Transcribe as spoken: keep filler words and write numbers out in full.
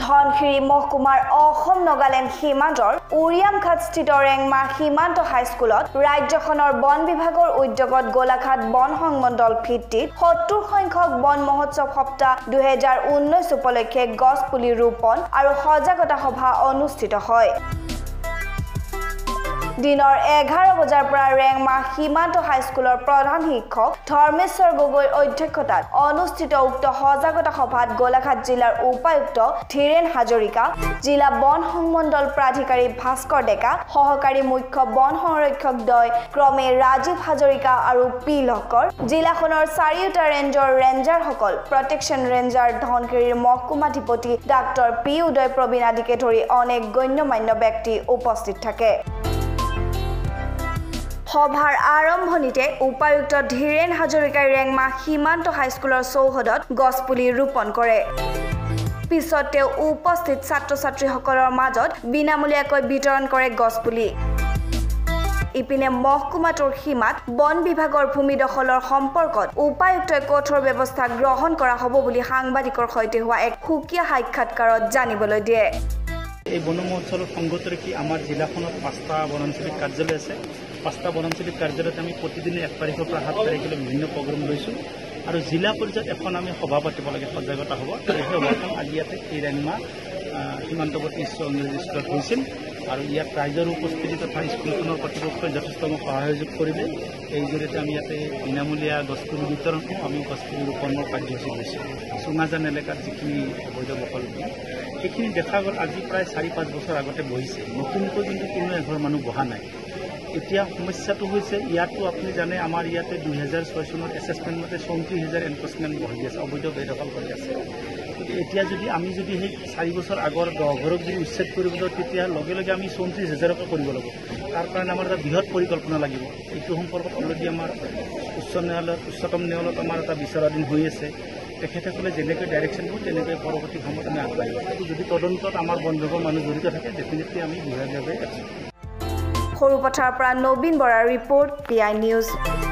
ধনশিৰি মহকুমাৰ অসম নগালেণ্ড সীমান্তৰ উৰিয়ামঘাটস্থিত ৰেংমা সীমান্ত হাইস্কুলত ৰাজ্যখনৰ বন বিভাগৰ উদ্যোগত গোলাঘাট বন সংমণ্ডল ভিত্তিত সত্তৰ সংখ্যক বন মহোৎসৱ সপ্তাহ দুই হাজাৰ ঊনৈশ উপলক্ষে গছ পুলি ৰোপণ আৰু সজাগতা সভা অনুষ্ঠিত হয়। দিনৰ এঘাৰ বজাৰ পৰা ৰেংমা সীমান্ত হাইস্কুলৰ প্ৰধান শিক্ষক ধৰ্মেশ্বৰ গগৈৰ অধ্যক্ষতাত অনুষ্ঠিত উক্ত সজাগতা সভাত গোলাঘাট জিলাৰ উপায়ুক্ত ধীৰেন হাজৰিকা, জিলা বন সংমণ্ডল প্ৰাধিকাৰী ভাস্কৰ ডেকা, সহকাৰী মুখ্য বন সংৰক্ষক দ্বয় ক্ৰমে ৰাজীৱ হাজৰিকা আৰু পি লহকৰ, জিলাখনৰ চাৰিওটা ৰেঞ্জৰ ৰেঞ্জাৰসকল, প্ৰটেকশ্যন ৰেঞ্জাৰ ধনশিৰিৰ মহকুমাধিপতি ডাক্তৰ পি উদয় প্ৰবীণ আদিকে ধৰি অনেক গণ্যমান্য ব্যক্তি উপস্থিত থাকে। সভাৰ আৰম্ভণিতে উপায়ুক্ত ধীৰেন হাজৰিকাই ৰেংমা সীমান্ত হাইস্কুলৰ চৌহদত গছপুলি ৰোপণ কৰে। পিছত তেওঁ উপস্থিত ছাত্ৰ ছাত্ৰীসকলৰ মাজত বিনামূলীয়াকৈ বিতৰণ কৰে গছপুলি। ইপিনে মহকুমাটোৰ সীমাত বন বিভাগৰ ভূমি দখলৰ সম্পৰ্কত উপায়ুক্তই কঠোৰ ব্যৱস্থা গ্ৰহণ কৰা হ'ব বুলি সাংবাদিকৰ সৈতে হোৱা এক সুকীয়া সাক্ষাৎকাৰত জানিবলৈ দিয়ে। এই বন মহোৎসৱৰ সংগত ৰাখি আমাৰ জিলাখনত পাঁচটা বনাঞ্চলিক কাৰ্যালয় আছে। পাঁচটা বনাঞ্চলিক কাৰ্যালয়ত আমি প্ৰতিদিনে এক তাৰিখৰ পৰা সাত তাৰিখলৈ বিভিন্ন প্ৰগ্ৰাম লৈছোঁ আৰু জিলা পৰ্যায়ত এখন আমি সভা পাতিব লাগে, সজাগতা হ'ব। আৰু সেই সভাখন আজি ইয়াতে এই ৰেংমা সীমান্তৱৰ্তী ইংৰাজী স্কুলত হৈছিল আৰু ইয়াত ৰাইজৰ উপস্থিতি তথা স্কুলখনৰ কৰ্তৃপক্ষই যথেষ্ট মোক সহযোগ কৰিলে। এই জৰিয়তে আমি ইয়াতে বিনামূলীয়া গছপুলি বিতৰণ কৰোঁ, আমি গছপুলি ৰোপণৰ কাৰ্যসূচী লৈছোঁ। চুঙাজান এলেকাত যিখিনি অবৈধ বকল সেইখিনি দেখা গ'ল আজি প্ৰায় চাৰি পাঁচ বছৰ আগতে বহিছে, নতুনকৈ কিন্তু কোনো এঘৰ মানুহ বহা নাই। এতিয়া সমস্যাটো হৈছে ইয়াতো আপুনি জানে আমাৰ ইয়াতে দুই হাজাৰ ছয় চনৰ এছেছমেণ্ট মতে চৌত্ৰিছ হাজাৰ এনফৰ্চমেণ্ট বহি আছে, অবৈধ বেদখল কৰি আছে। গতিকে এতিয়া যদি আমি যদি সেই চাৰি বছৰ আগৰ দহ ঘৰক যদি উচ্ছেদ কৰিব যাওঁ তেতিয়া লগে লগে আমি চৌত্ৰিছ হাজাৰকে কৰিব লাগিব। তাৰ কাৰণে আমাৰ এটা বৃহৎ পৰিকল্পনা লাগিব। এইটো সম্পৰ্কত অলৰেডি আমাৰ উচ্চ ন্যায়ালয়ত উচ্চতম ন্যায়ালয়ত আমাৰ এটা বিচাৰাধীন হৈ আছে। তেখেতসকলে যেনেকৈ ডাইৰেকশ্যন দিব তেনেকৈ পৰৱৰ্তী সময়ত আমি আগবাঢ়িব। কিন্তু যদি তদন্তত আমাৰ বন বিভাগৰ মানুহ জড়িত থাকে ডেফিনেটলি আমি বিভাগীয়ভাৱে একশ্যন। সৰুপথাৰৰ পৰা নবীন বৰাৰ ৰিপৰ্ট, পি আই নিউজ।